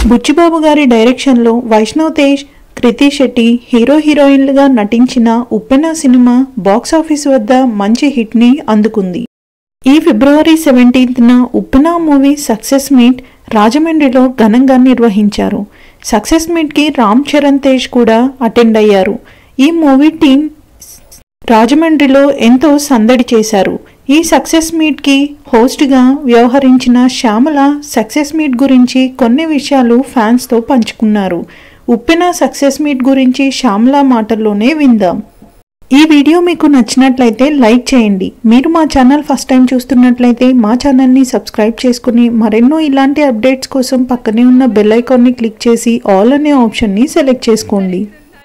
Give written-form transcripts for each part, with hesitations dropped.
బుచ్చిబాబు గారి డైరెక్షన్లో వైష్ణవ్ తేజ్, కృతి శెట్టి హీరో హీరోయిన్లుగా నటించిన ఉప్పెన సినిమా బాక్సాఫీస్ వద్ద మంచి హిట్ని అందుకుంది. ఈ ఫిబ్రవరి 17న ఉప్పెన మూవీ సక్సెస్ మీట్ రాజమండ్రిలో ఘనంగా నిర్వహించారు. సక్సెస్ మీట్కి రామ్ చరణ్ తేజ్ కూడా అటెండ్ అయ్యారు. ఈ మూవీ టీం రాజమండ్రిలో ఎంతో సందడి చేశారు. ఈ సక్సెస్ మీట్కి హోస్ట్గా వ్యవహరించిన శ్యామల సక్సెస్ మీట్ గురించి కొన్ని విషయాలు ఫ్యాన్స్తో పంచుకున్నారు. ఉప్పెన సక్సెస్ మీట్ గురించి శ్యామల మాటల్లోనే విందాం. ఈ వీడియో మీకు నచ్చినట్లయితే లైక్ చేయండి. మీరు మా ఛానల్ ఫస్ట్ టైం చూస్తున్నట్లయితే మా ఛానల్ని సబ్స్క్రైబ్ చేసుకుని మరెన్నో ఇలాంటి అప్డేట్స్ కోసం పక్కనే ఉన్న బెల్ ఐకాన్ని క్లిక్ చేసి ఆల్ అనే ఆప్షన్ని సెలెక్ట్ చేసుకోండి.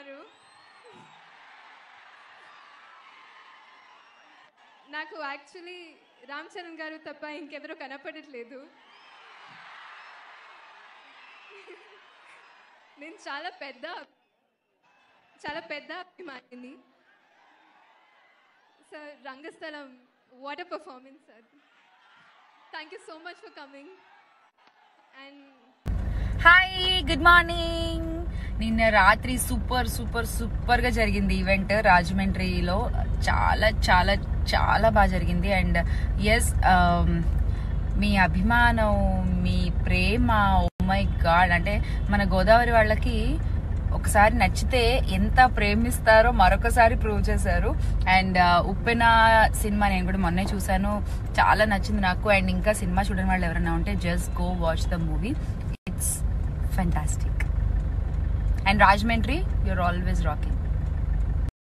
నాకు యాక్చువల్లీ రామ్ చరణ్ గారు తప్ప ఇంకెవరూ కనపడట్లేదు. నేను చాలా పెద్ద అభిమానిని sir. Rangasthalam what a performance sir. Thank you so much for coming. And hi, good morning. నిన్న రాత్రి సూపర్గా జరిగింది ఈవెంట్ రాజమండ్రిలో. చాలా చాలా చాలా బాగా జరిగింది. అండ్ ఎస్, మీ అభిమానం, మీ ప్రేమ, ఓ మై గాడ్, అంటే మన గోదావరి వాళ్ళకి ఒకసారి నచ్చితే ఎంత ప్రేమిస్తారో మరొకసారి ప్రూవ్ చేశారు. అండ్ ఉప్పెన సినిమా నేను కూడా మొన్నే చూసాను, చాలా నచ్చింది నాకు. అండ్ ఇంకా సినిమా చూడని వాళ్ళు ఎవరైనా ఉంటే just go watch the movie, it's fantastic. And Rajahmundry, you're always rocking.